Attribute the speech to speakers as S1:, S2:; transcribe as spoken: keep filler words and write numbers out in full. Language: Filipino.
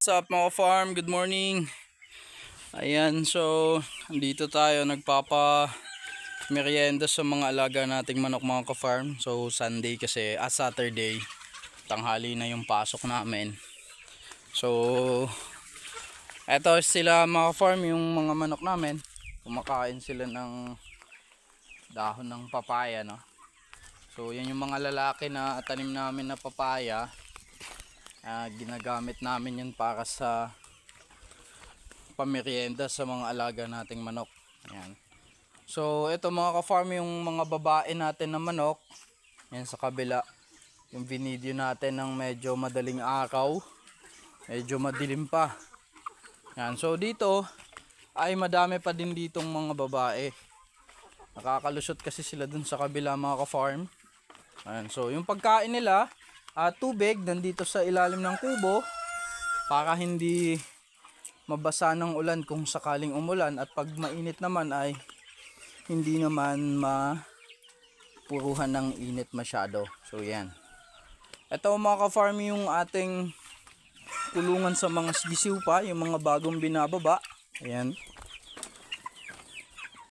S1: What's up mga farm? Good morning. Ayan, so andito tayo nagpapa merienda sa mga alaga nating manok mga ka-farm. So Sunday kasi, ah Saturday, tanghali na yung pasok namin. So eto sila mga ka-farm, yung mga manok namin. Kumakain sila ng dahon ng papaya, no? So yan yung mga lalaki na tanim namin na papaya. Uh, ginagamit namin yan para sa pamerienda sa mga alaga nating manok. Ayan. So ito mga ka-farm, yung mga babae natin na manok. Yan sa kabila, yung video natin ng medyo madaling araw, medyo madilim pa. Ayan. So dito ay madami pa din ditong mga babae. Nakakalusot kasi sila dun sa kabila mga ka-farm. Ayan. So yung pagkain nila, Uh, tubig nandito sa ilalim ng kubo para hindi mabasa ng ulan kung sakaling umulan, at pag mainit naman ay hindi naman mapuruhan ng init masyado. So yan, ito mga ka-farm yung ating kulungan sa mga sisiw pa, yung mga bagong binababa. Ayan.